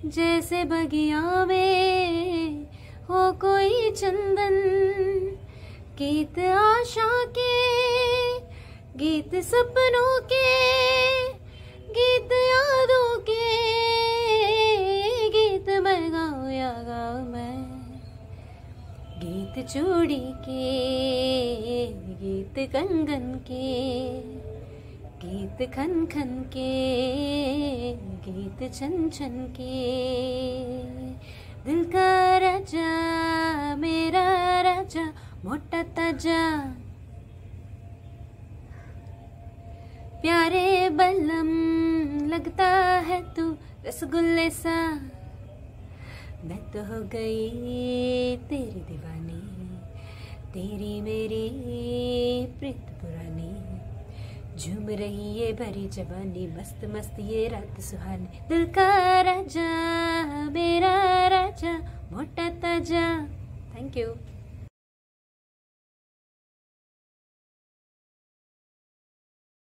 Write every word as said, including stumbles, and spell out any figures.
जैसे बगिया में हो कोई चंदन, गीत आशा के, गीत सपनों के, गीत यादों के, गीत मैं गाऊं या गाऊं मैं, गीत चूड़ी के, गीत कंगन के, गीत खन खन के, गीत छन छन के। दिल का राजा मेरा राजा मोटा ताजा, प्यारे बलम लगता है तू रसगुल्ले सा, मैं तो हो गई तेरी दीवानी, तेरी मेरी प्रीत पुरानी, झूम रही ये भरी जवानी, मस्त मस्त ये रात सुहानी। दिल का राजा मेरा राजा मोटा ताजा। Thank you.